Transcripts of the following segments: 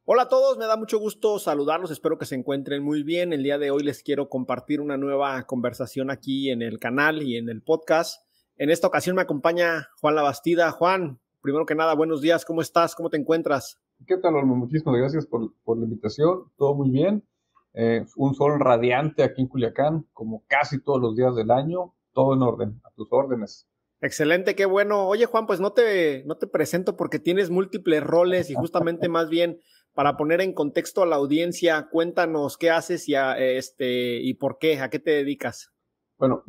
Hola a todos, me da mucho gusto saludarlos, espero que se encuentren muy bien. El día de hoy les quiero compartir una nueva conversación aquí en el canal y en el podcast. En esta ocasión me acompaña Juan Labastida. Juan, primero que nada, buenos días, ¿cómo estás? ¿Cómo te encuentras? ¿Qué tal, Olmo? Muchísimas gracias por la invitación. Todo muy bien. Un sol radiante aquí en Culiacán, como casi todos los días del año. Todo en orden, a tus órdenes. Excelente, qué bueno. Oye, Juan, pues no te presento porque tienes múltiples roles y justamente más bien para poner en contexto a la audiencia, cuéntanos qué haces y por qué, a qué te dedicas. Bueno,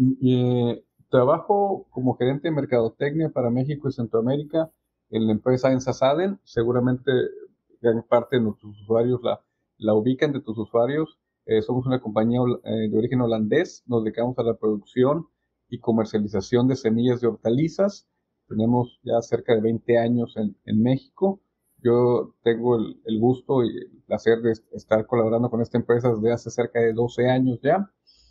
trabajo como gerente de mercadotecnia para México y Centroamérica en la empresa Ensasaden. Seguramente gran parte de nuestros usuarios la ubican, de tus usuarios. Somos una compañía de origen holandés. Nos dedicamos a la producción y comercialización de semillas de hortalizas. Tenemos ya cerca de 20 años en México. Yo tengo el gusto y el placer de estar colaborando con esta empresa desde hace cerca de 12 años ya.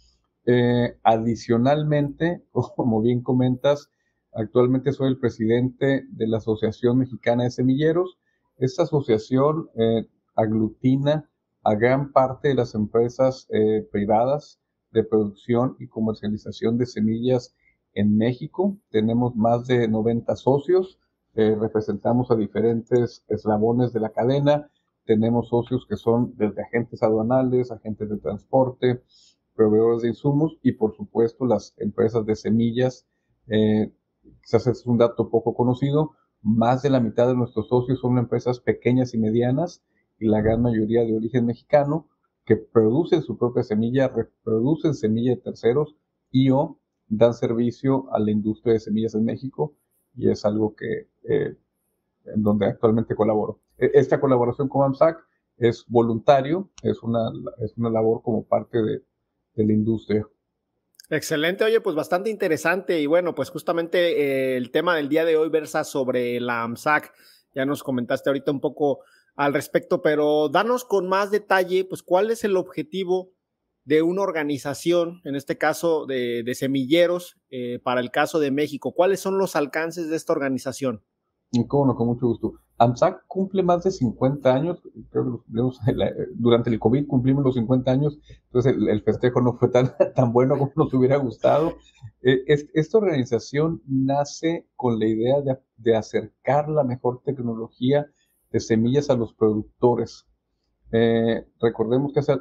Adicionalmente, como bien comentas, actualmente soy el presidente de la Asociación Mexicana de Semilleros. Esta asociación aglutina a gran parte de las empresas privadas de producción y comercialización de semillas en México. Tenemos más de 90 socios, representamos a diferentes eslabones de la cadena. Tenemos socios que son desde agentes aduanales, agentes de transporte, proveedores de insumos y por supuesto las empresas de semillas. Quizás es un dato poco conocido, más de la mitad de nuestros socios son empresas pequeñas y medianas y la gran mayoría de origen mexicano que producen su propia semilla, reproducen semilla de terceros y o dan servicio a la industria de semillas en México, y es algo que en donde actualmente colaboro. Esta colaboración con AMSAC es voluntario, es una labor como parte de la industria. Excelente, oye, pues bastante interesante y bueno, pues justamente el tema del día de hoy versa sobre la AMSAC. Ya nos comentaste ahorita un poco al respecto, pero danos con más detalle, pues cuál es el objetivo de una organización, en este caso de semilleros, para el caso de México. ¿Cuáles son los alcances de esta organización? Cómo no, con mucho gusto. AMSAC cumple más de 50 años, creo que durante el COVID cumplimos los 50 años, entonces el festejo no fue tan, tan bueno como nos hubiera gustado. Esta organización nace con la idea de acercar la mejor tecnología de semillas a los productores. Recordemos que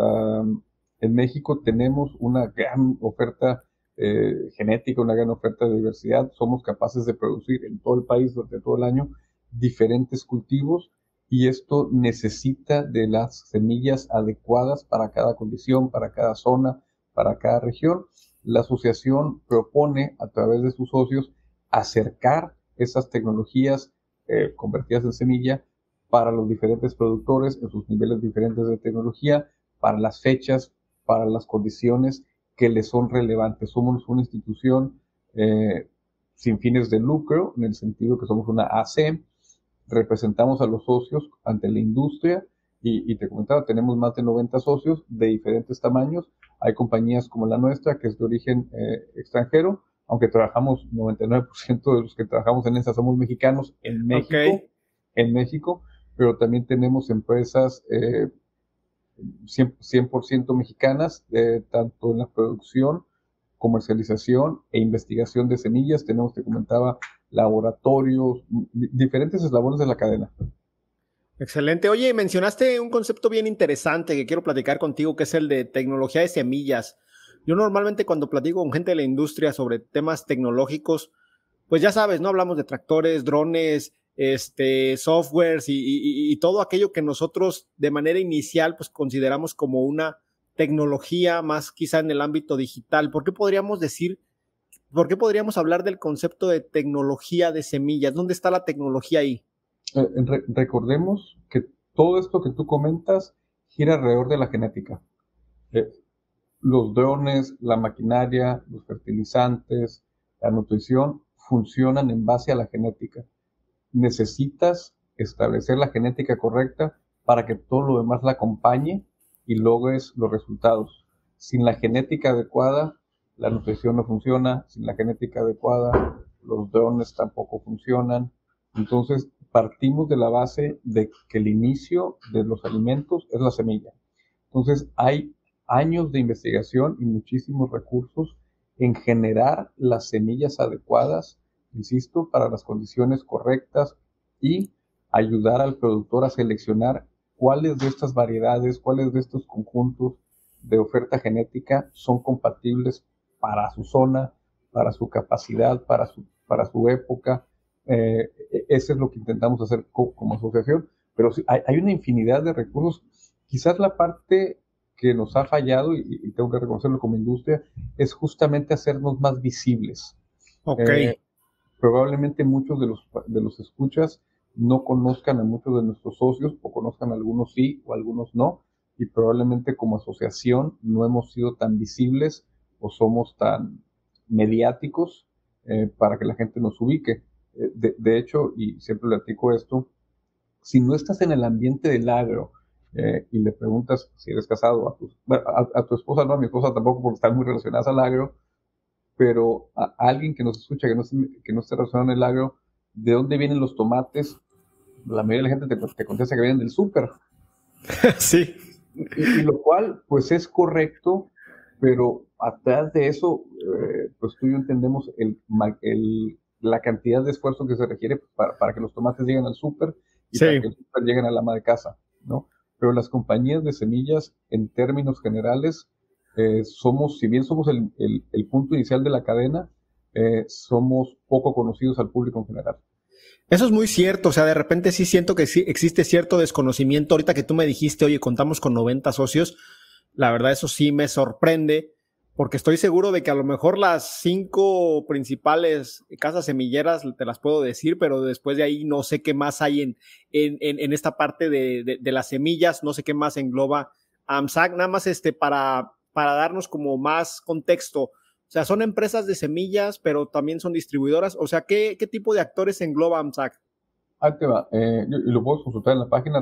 en México tenemos una gran oferta genética, una gran oferta de diversidad. Somos capaces de producir en todo el país durante todo el año diferentes cultivos, y esto necesita de las semillas adecuadas para cada condición, para cada zona, para cada región. La asociación propone a través de sus socios acercar esas tecnologías convertidas en semilla para los diferentes productores en sus niveles diferentes de tecnología, para las fechas, para las condiciones que les son relevantes. Somos una institución sin fines de lucro, en el sentido que somos una AC, representamos a los socios ante la industria y te comentaba, tenemos más de 90 socios de diferentes tamaños. Hay compañías como la nuestra, que es de origen extranjero, aunque trabajamos, 99% de los que trabajamos en esa somos mexicanos Ok. en México, pero también tenemos empresas 100% mexicanas, tanto en la producción, comercialización e investigación de semillas. Tenemos, te comentaba, laboratorios, diferentes eslabones de la cadena. Excelente. Oye, mencionaste un concepto bien interesante que quiero platicar contigo, que es el de tecnología de semillas. Yo normalmente cuando platico con gente de la industria sobre temas tecnológicos, pues ya sabes, ¿no? Hablamos de tractores, drones, softwares y todo aquello que nosotros de manera inicial pues consideramos como una tecnología más quizá en el ámbito digital. ¿Por qué podríamos hablar del concepto de tecnología de semillas? ¿Dónde está la tecnología ahí? Recordemos que todo esto que tú comentas gira alrededor de la genética. Eh, los drones, la maquinaria, los fertilizantes, la nutrición funcionan en base a la genética. Necesitas establecer la genética correcta para que todo lo demás la acompañe y logres los resultados. Sin la genética adecuada, la nutrición no funciona. Sin la genética adecuada, los drones tampoco funcionan. Entonces, partimos de la base de que el inicio de los alimentos es la semilla. Entonces, hay años de investigación y muchísimos recursos en generar las semillas adecuadas, insisto, para las condiciones correctas y ayudar al productor a seleccionar cuáles de estas variedades, cuáles de estos conjuntos de oferta genética son compatibles para su zona, para su capacidad, para su época. Eso es lo que intentamos hacer como asociación, pero sí, hay una infinidad de recursos. Quizás la parte que nos ha fallado, y tengo que reconocerlo como industria, es justamente hacernos más visibles. Ok. Probablemente muchos de los escuchas no conozcan a muchos de nuestros socios, o conozcan a algunos sí o algunos no, y probablemente como asociación no hemos sido tan visibles o somos tan mediáticos para que la gente nos ubique. De hecho, y siempre platico esto, si no estás en el ambiente del agro y le preguntas si eres casado a tu esposa, no, a mi esposa tampoco porque están muy relacionadas al agro, pero a alguien que nos escucha, que no esté relacionado en el agro, ¿de dónde vienen los tomates? La mayoría de la gente te contesta que vienen del súper. Sí. Y lo cual, pues es correcto, pero atrás de eso, pues tú y yo entendemos la cantidad de esfuerzo que se requiere para que los tomates lleguen al súper y para Sí. que el súper lleguen a la ama de casa, ¿no? Pero las compañías de semillas, en términos generales, si bien somos el punto inicial de la cadena, somos poco conocidos al público en general. Eso es muy cierto, o sea, de repente sí siento que sí existe cierto desconocimiento. Ahorita que tú me dijiste, oye, contamos con 90 socios, la verdad eso sí me sorprende, porque estoy seguro de que a lo mejor las 5 principales casas semilleras te las puedo decir, pero después de ahí no sé qué más hay en esta parte de las semillas, no sé qué más engloba AMSAC, nada más para darnos como más contexto. O sea, son empresas de semillas, pero también son distribuidoras. O sea, ¿qué tipo de actores engloba AMSAC? Ahí te va. Y lo puedes consultar en la página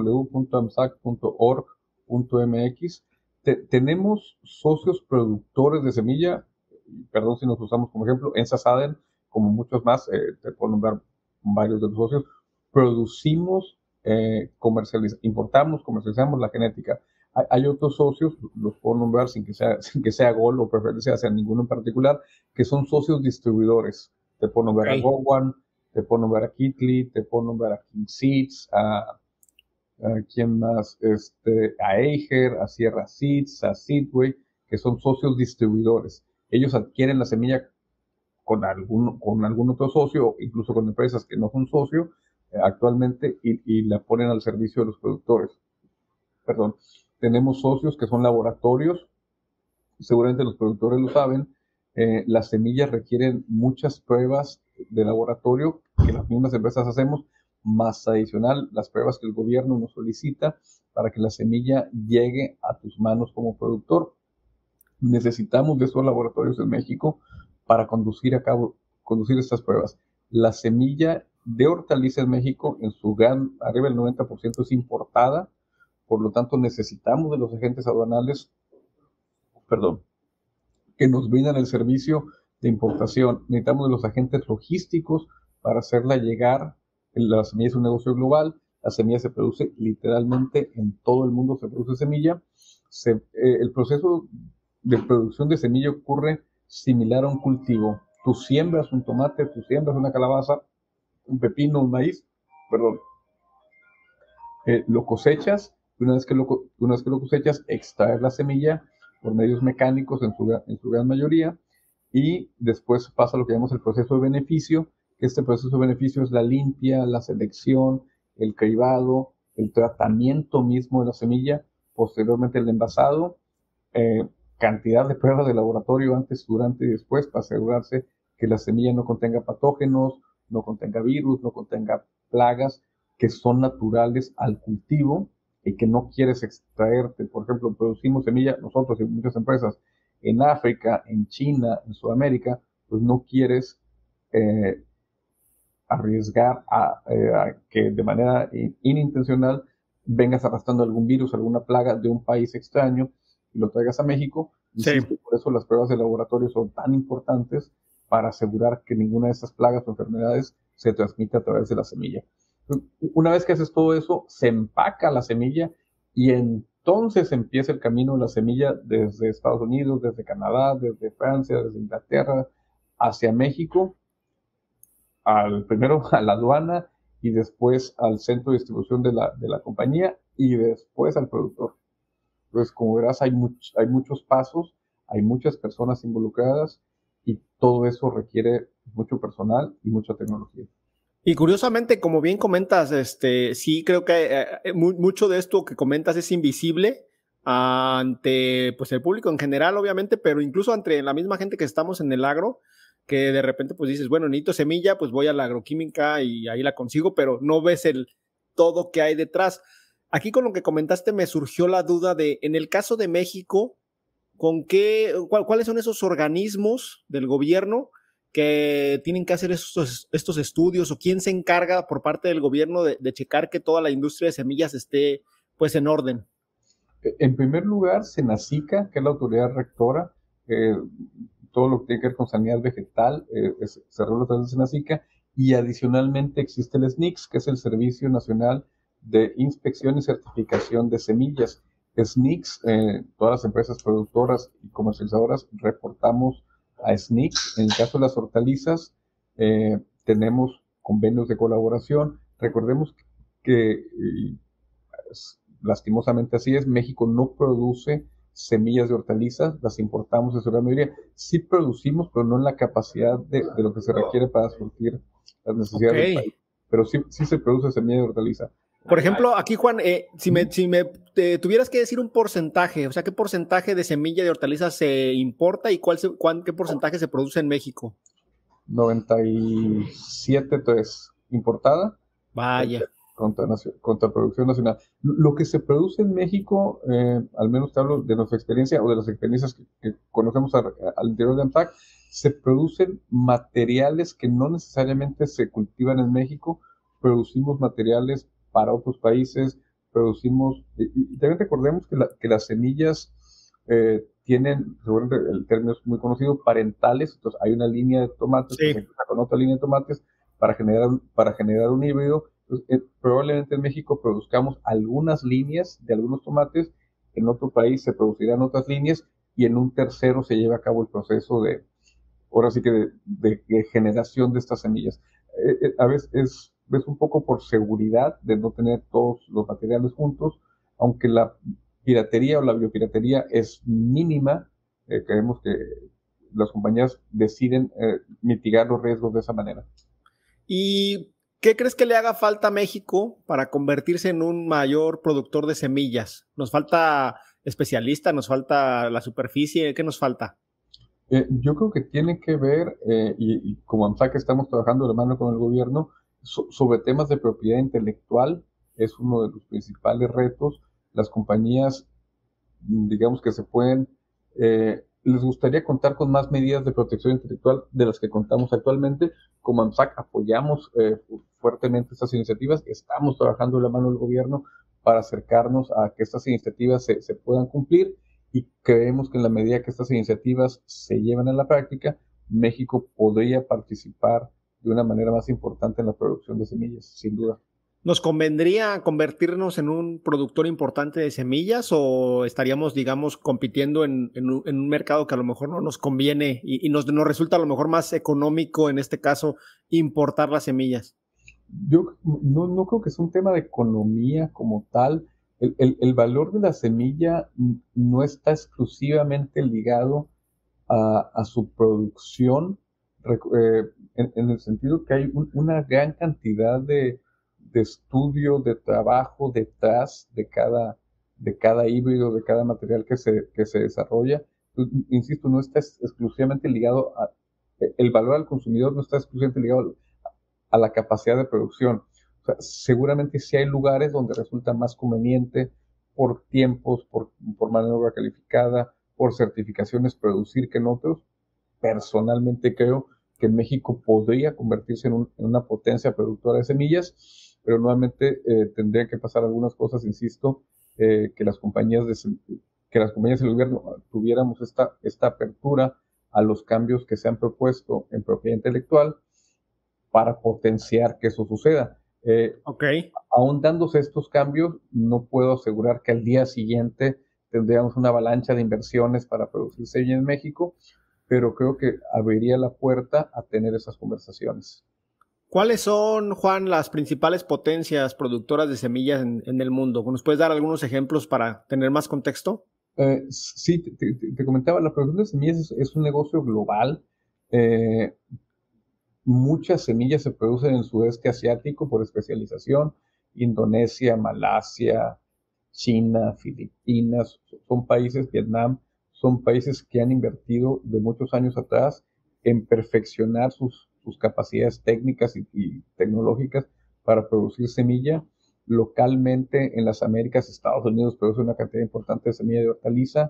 www.amsac.org.mx. Tenemos socios productores de semilla, perdón si nos usamos como ejemplo, Ensasaden, como muchos más, te puedo nombrar varios de los socios. Producimos, importamos, comercializamos la genética. Hay otros socios, los puedo nombrar sin que sea gol o preferencia hacia ninguno en particular, que son socios distribuidores. Te puedo nombrar a Okay. GoOne, te puedo nombrar a Kitly, te puedo nombrar a King Seeds, a ¿quién más? A Eiger, a Sierra Seeds, a Seedway, que son socios distribuidores. Ellos adquieren la semilla con algún otro socio, incluso con empresas que no son socios actualmente, y la ponen al servicio de los productores. Perdón. Tenemos socios que son laboratorios, seguramente los productores lo saben, las semillas requieren muchas pruebas de laboratorio que las mismas empresas hacemos, más adicional las pruebas que el gobierno nos solicita para que la semilla llegue a tus manos como productor. Necesitamos de esos laboratorios en México para conducir estas pruebas. La semilla de hortaliza en México, arriba del 90% es importada, por lo tanto necesitamos de los agentes aduanales, perdón, que nos brindan el servicio de importación. Necesitamos de los agentes logísticos para hacerla llegar. La semilla es un negocio global. La semilla se produce literalmente en todo el mundo, se produce semilla. El proceso de producción de semilla ocurre similar a un cultivo. Tú siembras un tomate, tú siembras una calabaza, un pepino, un maíz, perdón. Lo cosechas, una vez que lo cosechas, extraes la semilla por medios mecánicos en su gran mayoría, y después pasa lo que llamamos el proceso de beneficio, que este proceso de beneficio es la limpia, la selección, el cribado, el tratamiento mismo de la semilla, posteriormente el envasado, cantidad de pruebas de laboratorio antes, durante y después para asegurarse que la semilla no contenga patógenos, no contenga virus, no contenga plagas que son naturales al cultivo y que no quieres extraerte. Por ejemplo, producimos semilla nosotros y muchas empresas en África, en China, en Sudamérica, pues no quieres arriesgar a que de manera inintencional vengas arrastrando algún virus, alguna plaga de un país extraño y lo traigas a México. Insisto, Sí. por eso las pruebas de laboratorio son tan importantes para asegurar que ninguna de estas plagas o enfermedades se transmite a través de la semilla. Una vez que haces todo eso, se empaca la semilla y entonces empieza el camino de la semilla desde Estados Unidos, desde Canadá, desde Francia, desde Inglaterra, hacia México, primero a la aduana y después al centro de distribución de la compañía y después al productor. Entonces, como verás, hay muchos pasos, hay muchas personas involucradas y todo eso requiere mucho personal y mucha tecnología. Y curiosamente, como bien comentas, sí creo que mucho de esto que comentas es invisible ante pues el público en general, obviamente, pero incluso ante la misma gente que estamos en el agro, que de repente pues dices, bueno, necesito semilla, pues voy a la agroquímica y ahí la consigo, pero no ves el todo que hay detrás. Aquí con lo que comentaste me surgió la duda de, en el caso de México, ¿cuáles son esos organismos del gobierno que tienen que hacer estos estudios o quién se encarga por parte del gobierno de checar que toda la industria de semillas esté pues en orden? En primer lugar, Senacica, que es la autoridad rectora, todo lo que tiene que ver con sanidad vegetal se regula a través de Senacica, y adicionalmente existe el SNICS, que es el Servicio Nacional de Inspección y Certificación de Semillas. SNICS, todas las empresas productoras y comercializadoras reportamos a SNICS. En el caso de las hortalizas, tenemos convenios de colaboración. Recordemos que lastimosamente así es, México no produce semillas de hortalizas, las importamos en su gran mayoría. Sí producimos, pero no en la capacidad de lo que se requiere para surtir las necesidades del país. Pero sí se produce semilla de hortaliza. Por ejemplo, aquí, Juan, si me tuvieras que decir un porcentaje, o sea, ¿qué porcentaje de semilla de hortalizas se importa y qué porcentaje se produce en México? 97.3 importada. Vaya. Contra producción nacional. Lo que se produce en México, al menos te hablo de nuestra experiencia o de las experiencias que conocemos al interior de AMSAC, se producen materiales que no necesariamente se cultivan en México, producimos materiales para otros países, y también recordemos que las semillas tienen, seguramente el término es muy conocido, parentales. Entonces hay una línea de tomates que se empieza con otra línea de tomates para generar un híbrido. Entonces, probablemente en México produzcamos algunas líneas de algunos tomates, en otro país se producirán otras líneas y en un tercero se lleva a cabo el proceso ahora sí que de generación de estas semillas. A veces es un poco por seguridad de no tener todos los materiales juntos, aunque la piratería o la biopiratería es mínima. Creemos que las compañías deciden mitigar los riesgos de esa manera. ¿Y qué crees que le haga falta a México para convertirse en un mayor productor de semillas? ¿Nos falta especialistas? ¿Nos falta la superficie? ¿Qué nos falta? Yo creo que tiene que ver, y como AMSAC estamos trabajando de la mano con el gobierno, sobre temas de propiedad intelectual. Es uno de los principales retos. Las compañías, digamos que les gustaría contar con más medidas de protección intelectual de las que contamos actualmente. Como AMSAC apoyamos fuertemente estas iniciativas, estamos trabajando de la mano del gobierno para acercarnos a que estas iniciativas se puedan cumplir, y creemos que en la medida que estas iniciativas se lleven a la práctica, México podría participar de una manera más importante en la producción de semillas, sin duda. ¿Nos convendría convertirnos en un productor importante de semillas o estaríamos, digamos, compitiendo en un mercado que a lo mejor no nos conviene y nos resulta a lo mejor más económico, en este caso, importar las semillas? Yo no creo que sea un tema de economía como tal. El valor de la semilla no está exclusivamente ligado a su producción, en el sentido que hay una gran cantidad de estudio, de trabajo detrás de cada híbrido, de cada material que se desarrolla. Insisto, no está exclusivamente ligado el valor al consumidor no está exclusivamente ligado a la capacidad de producción. O sea, seguramente sí hay lugares donde resulta más conveniente por tiempos, por mano de obra calificada, por certificaciones producir que en otros. Personalmente creo que México podría convertirse en una potencia productora de semillas, pero nuevamente tendría que pasar algunas cosas, insisto, que las compañías del gobierno tuviéramos esta apertura a los cambios que se han propuesto en propiedad intelectual para potenciar que eso suceda. Ok. Aún dándose estos cambios, no puedo asegurar que al día siguiente tendríamos una avalancha de inversiones para producir semilla en México, pero creo que abriría la puerta a tener esas conversaciones. ¿Cuáles son, Juan, las principales potencias productoras de semillas en el mundo? ¿Nos puedes dar algunos ejemplos para tener más contexto? Sí, te comentaba, la producción de semillas es un negocio global. Eh, Muchas semillas se producen en el sudeste asiático por especialización. Indonesia, Malasia, China, Filipinas, son países, Vietnam, son países que han invertido de muchos años atrás en perfeccionar sus capacidades técnicas y tecnológicas para producir semilla. Localmente en las Américas, Estados Unidos produce una cantidad importante de semilla de hortaliza.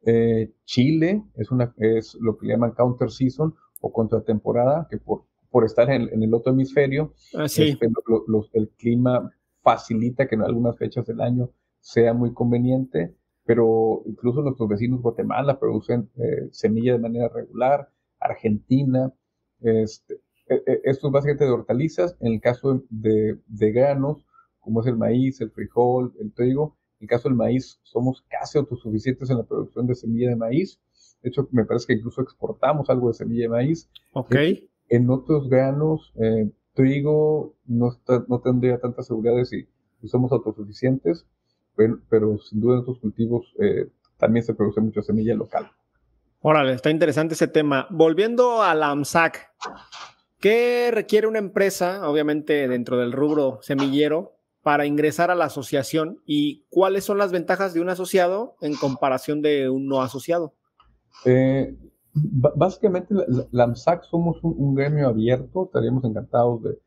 Chile es lo que le llaman counter season o contratemporada, que por estar en el otro hemisferio, Sí. el clima facilita que en algunas fechas del año sea muy conveniente, pero incluso nuestros vecinos Guatemala producen semilla de manera regular, Argentina, este, esto es básicamente de hortalizas. En el caso de granos, como es el maíz, el frijol, el trigo, en el caso del maíz somos casi autosuficientes en la producción de semilla de maíz. De hecho, me parece que incluso exportamos algo de semilla de maíz. Ok. En otros granos, trigo no tendría tanta seguridad de si somos autosuficientes, pero sin duda en otros cultivos también se produce mucha semilla local. Órale, está interesante ese tema. Volviendo a la AMSAC, ¿qué requiere una empresa, obviamente dentro del rubro semillero, para ingresar a la asociación y cuáles son las ventajas de un asociado en comparación de un no asociado? Eh, Básicamente, la AMSAC somos un gremio abierto, estaríamos encantados de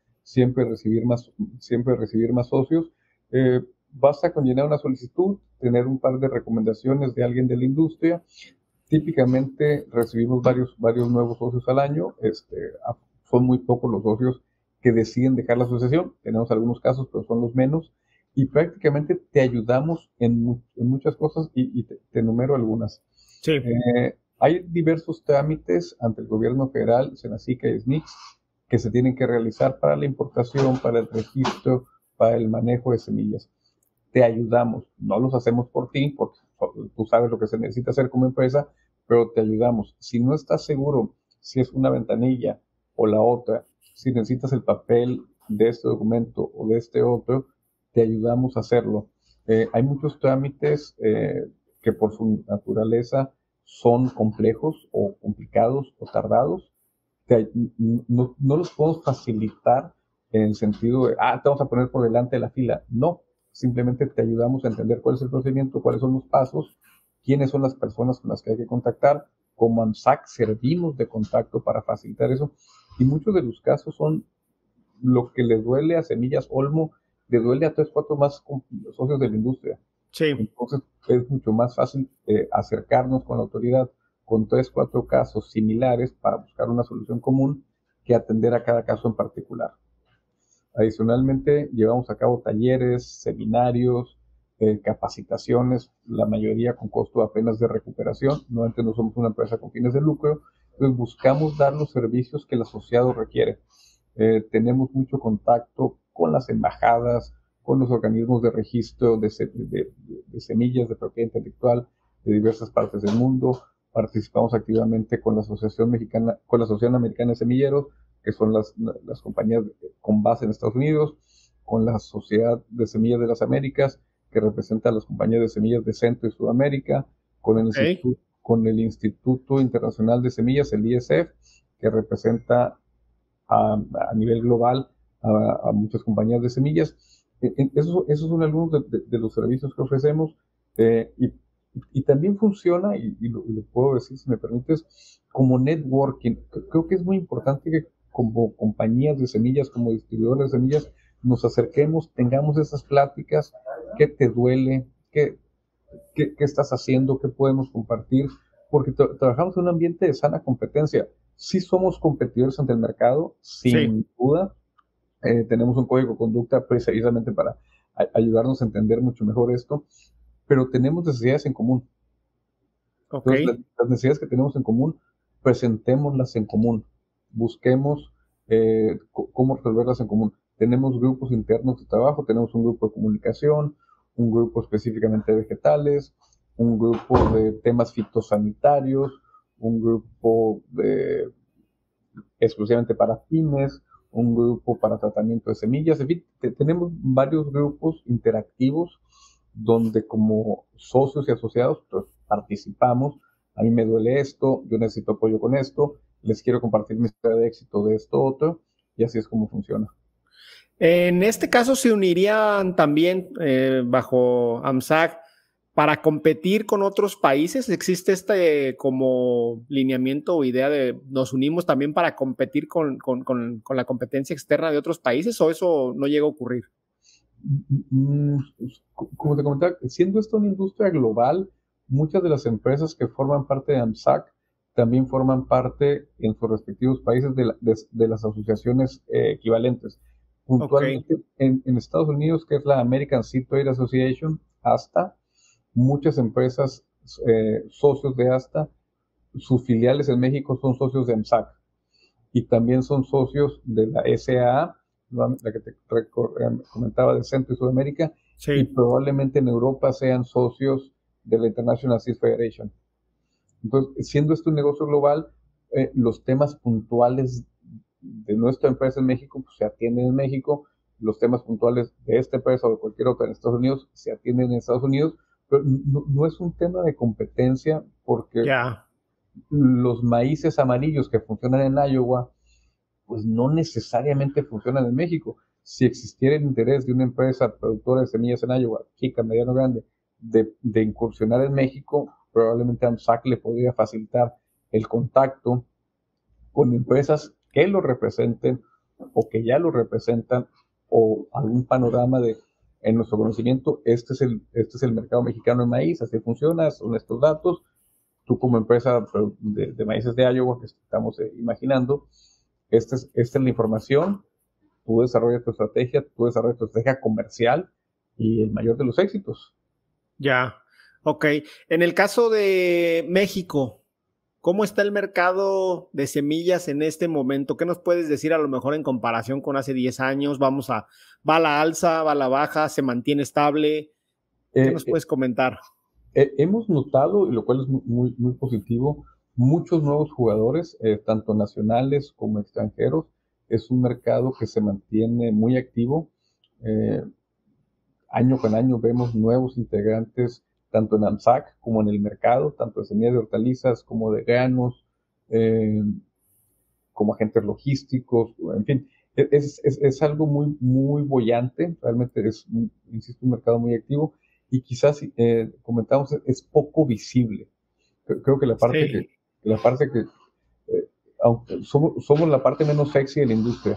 siempre recibir más socios. Basta con llenar una solicitud, tener un par de recomendaciones de alguien de la industria. Típicamente recibimos varios nuevos socios al año. Son muy pocos los socios que deciden dejar la asociación. Tenemos algunos casos, pero son los menos. Y prácticamente te ayudamos en muchas cosas y te enumero algunas. Sí. Hay diversos trámites ante el gobierno federal, Senacica y SNICS, que se tienen que realizar para la importación, para el registro, para el manejo de semillas. Te ayudamos, no los hacemos por ti, porque tú sabes lo que se necesita hacer como empresa, pero te ayudamos. Si no estás seguro si es una ventanilla o la otra, si necesitas el papel de este documento o de este otro, te ayudamos a hacerlo. Hay muchos trámites que por su naturaleza son complejos o complicados o tardados. No los podemos facilitar en el sentido de, te vamos a poner por delante de la fila. No, simplemente te ayudamos a entender cuál es el procedimiento, cuáles son los pasos, quiénes son las personas con las que hay que contactar. Como AMSAC servimos de contacto para facilitar eso. Y muchos de los casos son lo que le duele a Semillas Olmo, le duele a 3, 4 más socios de la industria. Sí. Entonces es mucho más fácil acercarnos con la autoridad con 3, 4 casos similares para buscar una solución común que atender a cada caso en particular. Adicionalmente, llevamos a cabo talleres, seminarios, capacitaciones, la mayoría con costo apenas de recuperación. Normalmente no somos una empresa con fines de lucro, entonces buscamos dar los servicios que el asociado requiere. Tenemos mucho contacto con las embajadas, con los organismos de registro de semillas de propiedad intelectual de diversas partes del mundo. Participamos activamente con la Asociación Americana de Semilleros, que son las compañías con base en Estados Unidos, con la Sociedad de Semillas de las Américas, que representa a las compañías de semillas de Centro y Sudamérica, Ok. con el Instituto Internacional de Semillas, el ISF, que representa a nivel global a muchas compañías de semillas. Esos son algunos de los servicios que ofrecemos y también funciona, y lo puedo decir si me permites, como networking. Creo que es muy importante que como compañías de semillas, como distribuidores de semillas, nos acerquemos, tengamos esas pláticas, qué te duele, qué estás haciendo, qué podemos compartir, porque trabajamos en un ambiente de sana competencia. Sí somos competidores ante el mercado, Sí. sin duda. Tenemos un código de conducta precisamente para ayudarnos a entender mucho mejor esto, pero tenemos necesidades en común. Ok. Entonces, las necesidades que tenemos en común, presentémoslas en común. Busquemos cómo resolverlas en común. tenemos grupos internos de trabajo, tenemos un grupo de comunicación, un grupo específicamente de vegetales, un grupo de temas fitosanitarios, un grupo exclusivamente para pymes, un grupo para tratamiento de semillas, en fin, tenemos varios grupos interactivos donde como socios y asociados pues, participamos. A mí me duele esto, yo necesito apoyo con esto, les quiero compartir mi historia de éxito de esto otro, y así es como funciona. En este caso se unirían también bajo AMSAC para competir con otros países. ¿Existe este como lineamiento o idea de nos unimos también para competir con la competencia externa de otros países o eso no llega a ocurrir? Como te comentaba, siendo esto una industria global, muchas de las empresas que forman parte de AMSAC también forman parte en sus respectivos países de las asociaciones equivalentes. Puntualmente Ok, en Estados Unidos, que es la American Seed Trade Association, ASTA, muchas empresas socios de ASTA, sus filiales en México son socios de AMSAC y también son socios de la SAA, la que te comentaba de Centro y Sudamérica, y sí, probablemente en Europa sean socios de la International Seed Federation. Entonces, siendo esto un negocio global, los temas puntuales de nuestra empresa en México pues, se atienden en México, los temas puntuales de esta empresa o de cualquier otra en Estados Unidos se atienden en Estados Unidos, pero no es un tema de competencia porque ya. los maíces amarillos que funcionan en Iowa pues no necesariamente funcionan en México. Si existiera el interés de una empresa productora de semillas en Iowa, chica, mediano, grande, de incursionar en México, probablemente AMSAC le podría facilitar el contacto con empresas que lo representen o que ya lo representan o algún panorama de, en nuestro conocimiento, este es el mercado mexicano de maíz, así funciona, son estos datos. Tú como empresa de maíces de Iowa que estamos imaginando, esta es la información, tú desarrollas tu estrategia, tú desarrollas tu estrategia comercial y el mayor de los éxitos. Ya, ok. En el caso de México, ¿cómo está el mercado de semillas en este momento? ¿Qué nos puedes decir a lo mejor en comparación con hace 10 años? ¿Va a la alza, va a la baja, se mantiene estable? ¿Qué Eh, nos puedes comentar? hemos notado, y lo cual es muy, muy positivo, muchos nuevos jugadores, tanto nacionales como extranjeros. Es un mercado que se mantiene muy activo. Eh, Año con año vemos nuevos integrantes, tanto en AMSAC como en el mercado, tanto de semillas de hortalizas como de granos, eh, como agentes logísticos, en fin, es algo muy, muy bollante, realmente es, insisto, un mercado muy activo y quizás, comentamos, es poco visible. Creo que Sí. la parte que aunque somos la parte menos sexy de la industria,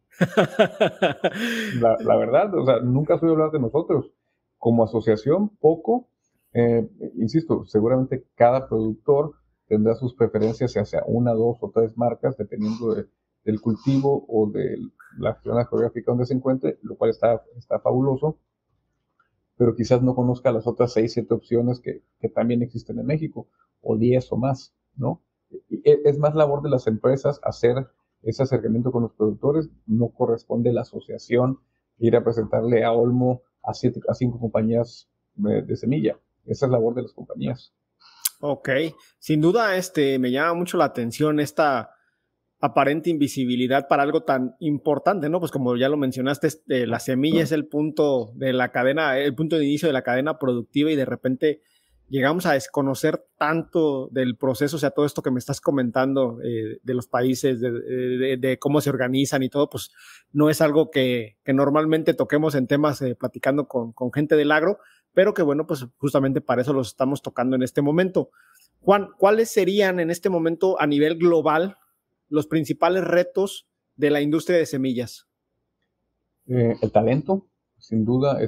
la verdad, o sea, nunca soy hablar de nosotros. Como asociación, poco, insisto, seguramente cada productor tendrá sus preferencias hacia una, dos o tres marcas, dependiendo del cultivo o de la zona geográfica donde se encuentre, lo cual está fabuloso, pero quizás no conozca las otras seis, siete opciones que también existen en México, o 10 o más, ¿no? Es más labor de las empresas hacer ese acercamiento con los productores, no corresponde a la asociación ir a presentarle a Olmo a cinco compañías de semilla. Esa es labor de las compañías. Ok, sin duda, me llama mucho la atención esta aparente invisibilidad para algo tan importante, ¿no? Pues como ya lo mencionaste, la semilla es el punto de la cadena, el punto de inicio de la cadena productiva y de repente llegamos a desconocer tanto del proceso, o sea, todo esto que me estás comentando de los países, de cómo se organizan y todo, pues no es algo que normalmente toquemos en temas platicando con gente del agro, pero que bueno, pues justamente para eso los estamos tocando en este momento. Juan, ¿cuáles serían en este momento a nivel global los principales retos de la industria de semillas? El talento, sin duda,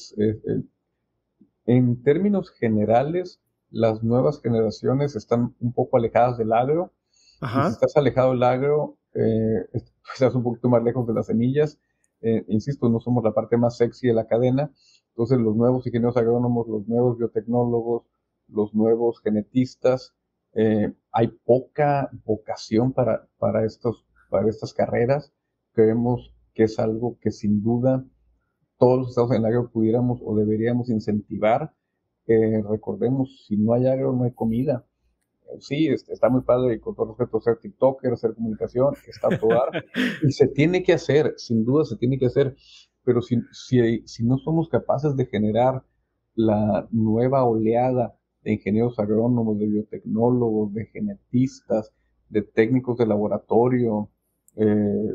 en términos generales, las nuevas generaciones están un poco alejadas del agro. Y si Ajá. estás alejado del agro, estás un poquito más lejos de las semillas. Insisto, no somos la parte más sexy de la cadena. Entonces, los nuevos ingenieros agrónomos, los nuevos biotecnólogos, los nuevos genetistas, hay poca vocación para estas carreras. Creemos que es algo que sin duda todos los estados en el agro pudiéramos o deberíamos incentivar. Recordemos, si no hay agro, no hay comida. Sí, está muy padre, con todo respeto, ser TikToker, hacer comunicación, está a todo dar, y se tiene que hacer, sin duda se tiene que hacer, pero si no somos capaces de generar la nueva oleada de ingenieros agrónomos, de biotecnólogos, de genetistas, de técnicos de laboratorio, eh,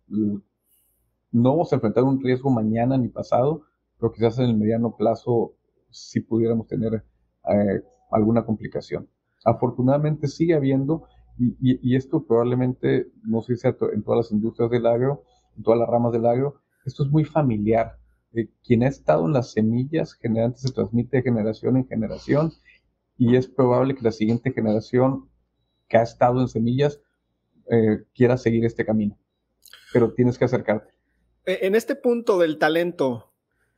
no vamos a enfrentar un riesgo mañana ni pasado, pero quizás en el mediano plazo sí pudiéramos tener alguna complicación. Afortunadamente sigue habiendo, y esto probablemente, no sé si sea en todas las industrias del agro, en todas las ramas del agro, esto es muy familiar. Quien ha estado en las semillas generalmente se transmite de generación en generación, y es probable que la siguiente generación que ha estado en semillas quiera seguir este camino, pero tienes que acercarte. En este punto del talento,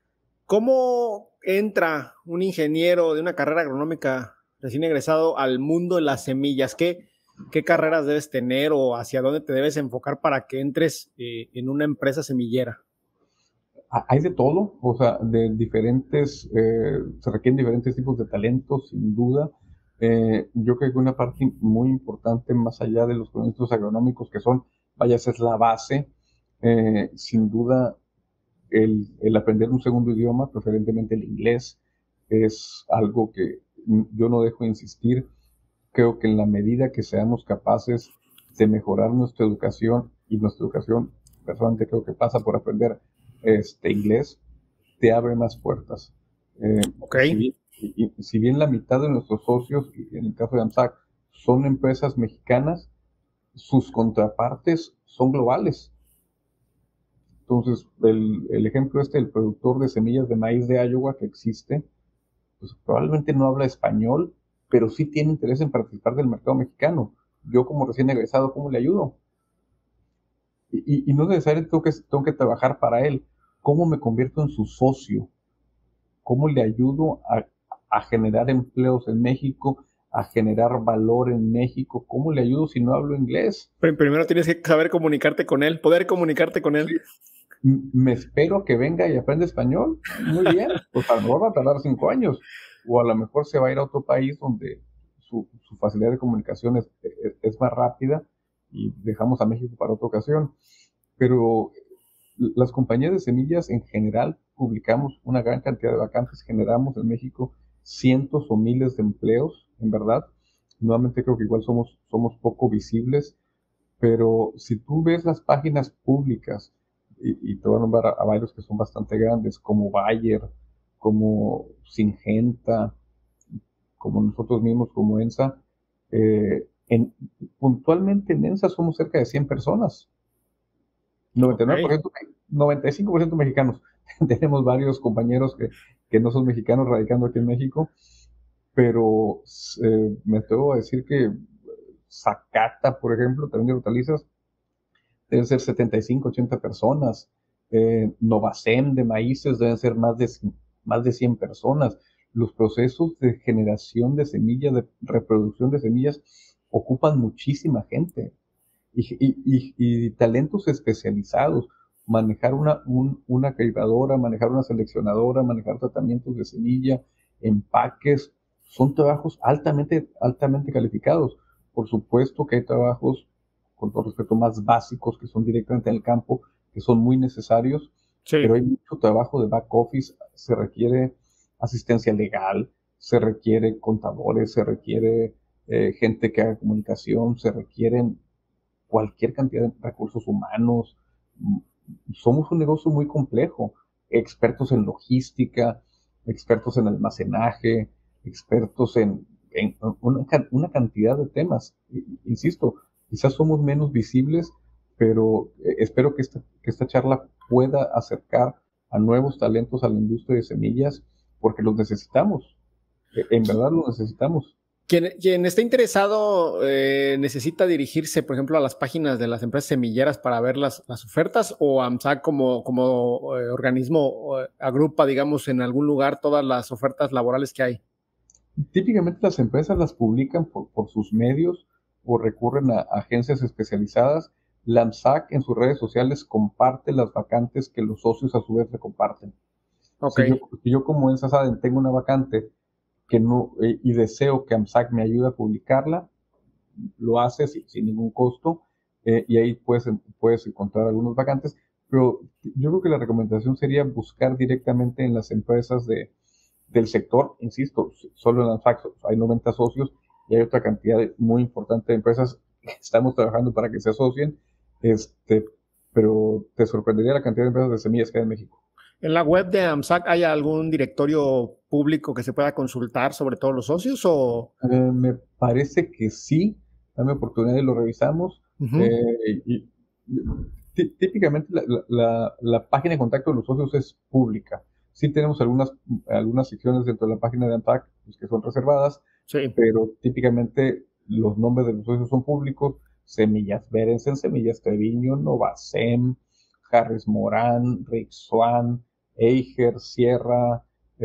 ¿cómo entra un ingeniero de una carrera agronómica recién egresado al mundo de las semillas? ¿Qué carreras debes tener o hacia dónde te debes enfocar para que entres en una empresa semillera? Hay de todo, o sea, de diferentes, se requieren diferentes tipos de talentos, sin duda. Yo creo que una parte muy importante, más allá de los conocimientos agronómicos que son, vaya, esa es la base, sin duda, el aprender un segundo idioma, preferentemente el inglés, es algo que yo no dejo de insistir. Creo que en la medida que seamos capaces de mejorar nuestra educación, y nuestra educación personalmente creo que pasa por aprender inglés, te abre más puertas. Okay. Si bien la mitad de nuestros socios, en el caso de AMSAC, son empresas mexicanas, sus contrapartes son globales. Entonces, el ejemplo el productor de semillas de maíz de Iowa que existe, pues probablemente no habla español, pero sí tiene interés en participar del mercado mexicano. Yo como recién egresado, ¿cómo le ayudo? Y no necesariamente tengo que trabajar para él. ¿Cómo me convierto en su socio? ¿Cómo le ayudo a generar empleos en México, a generar valor en México? ¿Cómo le ayudo si no hablo inglés? Primero tienes que saber comunicarte con él, poder comunicarte con él. Me espero que venga y aprenda español. Muy bien, pues a lo mejor va a tardar 5 años, o a lo mejor se va a ir a otro país donde su facilidad de comunicación es más rápida y dejamos a México para otra ocasión. Pero las compañías de semillas en general publicamos una gran cantidad de vacantes, generamos en México cientos o miles de empleos, en verdad. Nuevamente creo que igual somos poco visibles, pero si tú ves las páginas públicas, y te voy a nombrar a varios que son bastante grandes, como Bayer, como Syngenta, como nosotros mismos, como ENSA, puntualmente en ENSA somos cerca de 100 personas. 99%, okay. 95% mexicanos. Tenemos varios compañeros que no son mexicanos radicando aquí en México, pero me atrevo a decir que Zacata, por ejemplo, también de hortalizas, deben ser 75, 80 personas. Novacem de maíces deben ser más de 100 personas. Los procesos de generación de semillas, de reproducción de semillas, ocupan muchísima gente. Y talentos especializados, manejar una cribadora, manejar una seleccionadora, manejar tratamientos de semilla, empaques, son trabajos altamente calificados. Por supuesto que hay trabajos, con todo respeto, más básicos que son directamente en el campo, que son muy necesarios, sí. Pero hay mucho trabajo de back office, se requiere asistencia legal, se requiere contadores, se requiere gente que haga comunicación, se requieren cualquier cantidad de recursos humanos. Somos un negocio muy complejo, expertos en logística, expertos en almacenaje, expertos en una cantidad de temas. Insisto, quizás somos menos visibles, pero espero que esta charla pueda acercar a nuevos talentos a la industria de semillas, porque los necesitamos. En verdad los necesitamos. Quien esté interesado necesita dirigirse, por ejemplo, a las páginas de las empresas semilleras para ver las ofertas, o AMSAC como organismo agrupa, digamos, en algún lugar todas las ofertas laborales que hay. Típicamente las empresas las publican por sus medios o recurren a agencias especializadas. la AMSAC en sus redes sociales comparte las vacantes que los socios a su vez le comparten. Ok. Si yo como Saden tengo una vacante que no, y deseo que AMSAC me ayude a publicarla, lo hace sin ningún costo, y ahí puedes encontrar algunos vacantes, pero yo creo que la recomendación sería buscar directamente en las empresas del sector. Insisto, solo en AMSAC hay 90 socios y hay otra cantidad muy importante de empresas que estamos trabajando para que se asocien, pero te sorprendería la cantidad de empresas de semillas que hay en México. ¿En la web de AMSAC hay algún directorio público que se pueda consultar sobre todos los socios o...? Me parece que sí, dame oportunidad y lo revisamos. Y típicamente la página de contacto de los socios es pública. Sí tenemos algunas secciones dentro de la página de AMSAC pues, que son reservadas, Sí. pero típicamente los nombres de los socios son públicos. Semillas Berensen, Semillas Treviño, Novacem, Harris Morán, Rick Swan, Eiger, Sierra,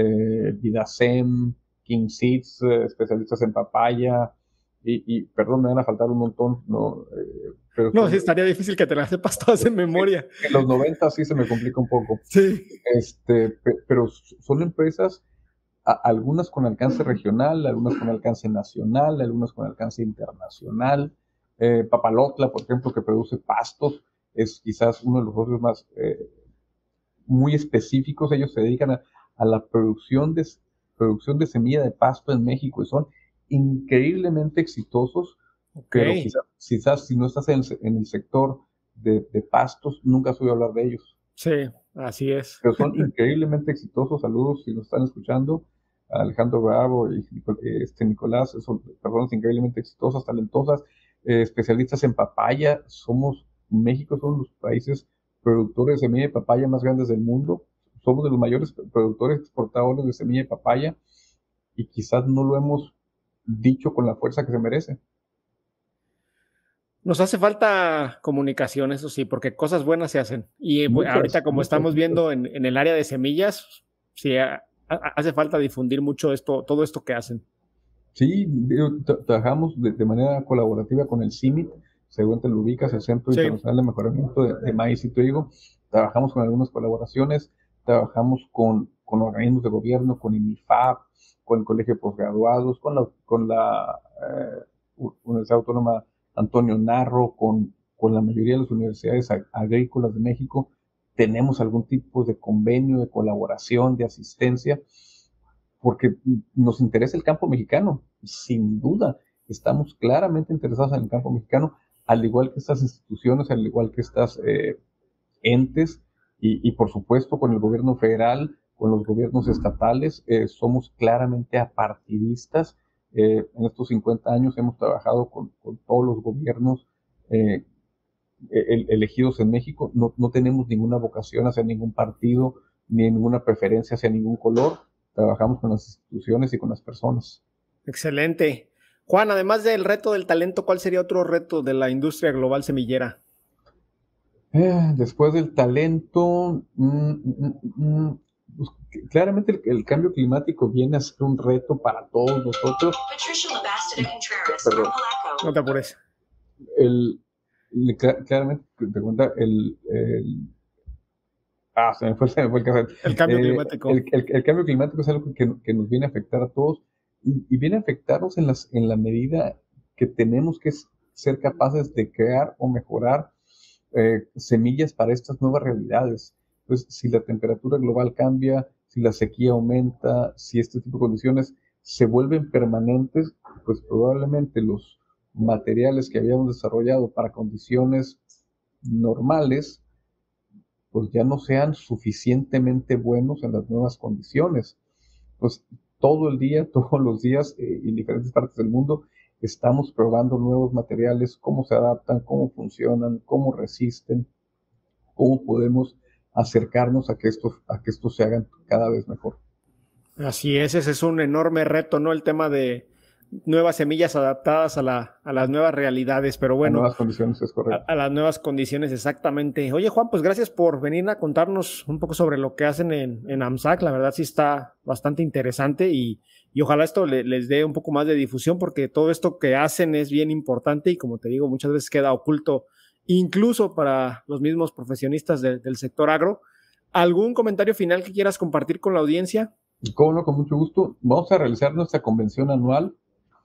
Vidacem, King Seeds, especialistas en papaya, y perdón, me van a faltar un montón, ¿no? Pero no, sí, estaría difícil que te las sepas todas en memoria. En los 90 sí se me complica un poco. Sí. Pero son empresas, algunas con alcance regional, algunas con alcance nacional, algunas con alcance internacional. Papalotla, por ejemplo, que produce pastos, es quizás uno de los socios más muy específicos. Ellos se dedican a la producción de semilla de pasto en México y son increíblemente exitosos, pero quizás si no estás en el sector de pastos, nunca has oído hablar de ellos. Sí, así es. Pero son increíblemente exitosos. Saludos si nos están escuchando. Alejandro Bravo y Nicolás, son personas increíblemente exitosas, talentosas, especialistas en papaya. México son los países productores de semilla de papaya más grandes del mundo. Somos de los mayores productores exportadores de semilla de papaya y quizás no lo hemos dicho con la fuerza que se merece. Nos hace falta comunicación, eso sí, porque cosas buenas se hacen. Y ahorita como estamos viendo en el área de semillas, sí, hace falta difundir mucho todo esto que hacen. Sí, trabajamos de manera colaborativa con el CIMIT, según te lo ubicas, el Centro Internacional de Mejoramiento de Maíz y Trigo. Trabajamos con algunas colaboraciones, trabajamos con organismos de gobierno, con INIFAP, con el Colegio de Posgraduados, con la Universidad Autónoma Antonio Narro, con la mayoría de las universidades agrícolas de México. Tenemos algún tipo de convenio, de colaboración, de asistencia, porque nos interesa el campo mexicano, sin duda. Estamos claramente interesados en el campo mexicano, al igual que estas instituciones, al igual que estas entes, y por supuesto con el gobierno federal, con los gobiernos estatales. Somos claramente apartidistas. En estos 50 años hemos trabajado con todos los gobiernos elegidos en México. No tenemos ninguna vocación hacia ningún partido, ni ninguna preferencia hacia ningún color. Trabajamos con las instituciones y con las personas. Excelente. Juan, además del reto del talento, ¿cuál sería otro reto de la industria global semillera? Después del talento, pues, claramente el cambio climático viene a ser un reto para todos nosotros. Perdón, no te apures. Claramente, te cuenta, se me fue el cassette. El cambio climático. El cambio climático es algo que nos viene a afectar a todos y viene a afectarnos en la medida que tenemos que ser capaces de crear o mejorar semillas para estas nuevas realidades. Entonces, si la temperatura global cambia, si la sequía aumenta, si este tipo de condiciones se vuelven permanentes, pues probablemente los materiales que habíamos desarrollado para condiciones normales, pues ya no sean suficientemente buenos en las nuevas condiciones. Pues todo el día, todos los días, en diferentes partes del mundo, estamos probando nuevos materiales, cómo se adaptan, cómo funcionan, cómo resisten, cómo podemos acercarnos a que estos se hagan cada vez mejor. Así es, ese es un enorme reto, ¿no? El tema de nuevas semillas adaptadas a las nuevas realidades, pero bueno. A nuevas condiciones, es correcto. A las nuevas condiciones, exactamente. Oye, Juan, pues gracias por venir a contarnos un poco sobre lo que hacen en AMSAC. La verdad sí está bastante interesante y ojalá esto les dé un poco más de difusión porque todo esto que hacen es bien importante y como te digo, muchas veces queda oculto incluso para los mismos profesionistas del sector agro. ¿Algún comentario final que quieras compartir con la audiencia? Cómo no, con mucho gusto. Vamos a realizar nuestra convención anual.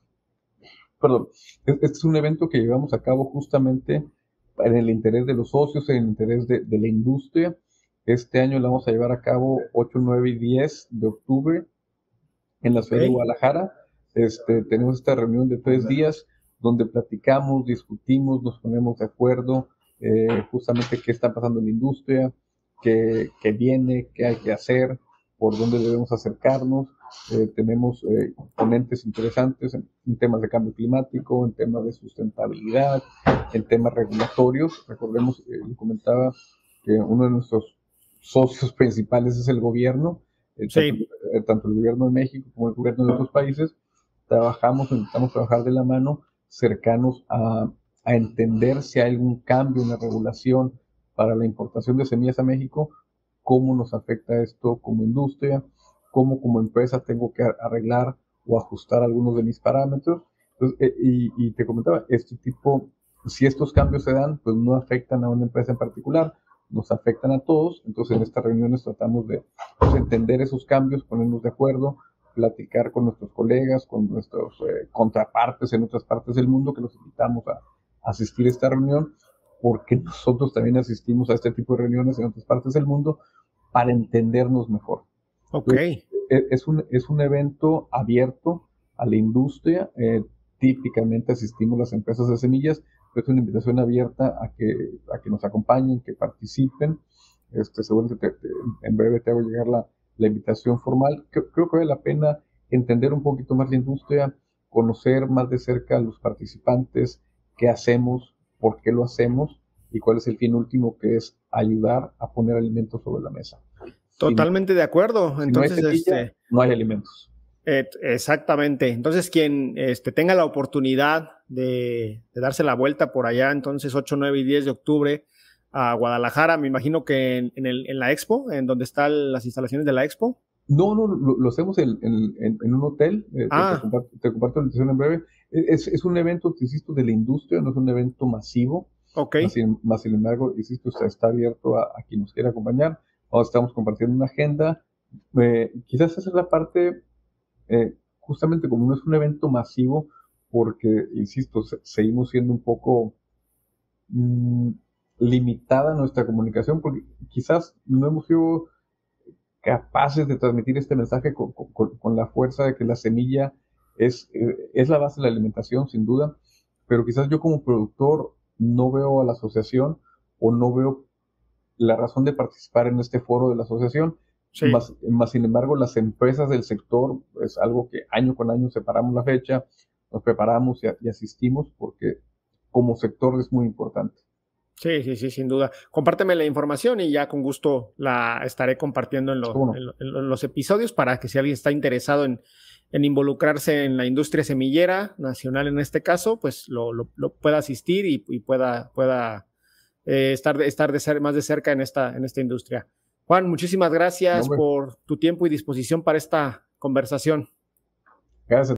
Perdón, este es un evento que llevamos a cabo justamente en el interés de los socios, en el interés de la industria. Este año la vamos a llevar a cabo 8, 9 y 10 de octubre en la ciudad de Guadalajara. Tenemos esta reunión de 3 días donde platicamos, discutimos, nos ponemos de acuerdo justamente qué está pasando en la industria, qué viene, qué hay que hacer, por dónde debemos acercarnos. Tenemos ponentes interesantes en temas de cambio climático, en temas de sustentabilidad, en temas regulatorios. Recordemos, le comentaba que uno de nuestros socios principales es el gobierno, Sí. tanto el gobierno de México como el gobierno de otros países. Intentamos trabajar de la mano, cercanos a entender si hay algún cambio en la regulación para la importación de semillas a México, cómo nos afecta esto como industria, cómo como empresa tengo que arreglar o ajustar algunos de mis parámetros. Entonces, y te comentaba, si estos cambios se dan, pues no afectan a una empresa en particular, nos afectan a todos. Entonces en estas reuniones tratamos de entender esos cambios, ponernos de acuerdo, platicar con nuestros colegas, con nuestros contrapartes en otras partes del mundo, que los invitamos a asistir a esta reunión, porque nosotros también asistimos a este tipo de reuniones en otras partes del mundo para entendernos mejor. Ok. Es un evento abierto a la industria. Típicamente asistimos las empresas de semillas, pero es una invitación abierta a que nos acompañen, que participen. Seguramente en breve te hago llegar la invitación formal. Creo que vale la pena entender un poquito más la industria, conocer más de cerca a los participantes, qué hacemos, por qué lo hacemos y cuál es el fin último, que es ayudar a poner alimentos sobre la mesa. Totalmente de acuerdo. Entonces, no hay semilla, no hay alimentos. Exactamente. Entonces, quien tenga la oportunidad de darse la vuelta por allá, entonces 8, 9 y 10 de octubre a Guadalajara, me imagino que en la Expo, en donde están las instalaciones de la Expo. No, lo hacemos en un hotel. Te comparto la invitación en breve. Es un evento, te insisto, de la industria, no es un evento masivo. Ok. Más sin embargo, insisto, está abierto a quien nos quiera acompañar. Ahora estamos compartiendo una agenda. Quizás esa es la parte, justamente como no es un evento masivo, porque, insisto, seguimos siendo un poco limitada nuestra comunicación, porque quizás no hemos sido capaces de transmitir este mensaje con la fuerza de que la semilla es la base de la alimentación, sin duda, pero quizás yo como productor no veo a la asociación o no veo la razón de participar en este foro de la asociación. Sí. Más sin embargo, las empresas del sector es algo que año con año separamos la fecha, nos preparamos y asistimos, porque como sector es muy importante. Sí, sin duda. Compárteme la información y ya con gusto la estaré compartiendo en los episodios, para que si alguien está interesado en involucrarse en la industria semillera nacional, en este caso, pues lo pueda asistir y pueda estar más de cerca en esta industria. Juan, muchísimas gracias por tu tiempo y disposición para esta conversación. Gracias.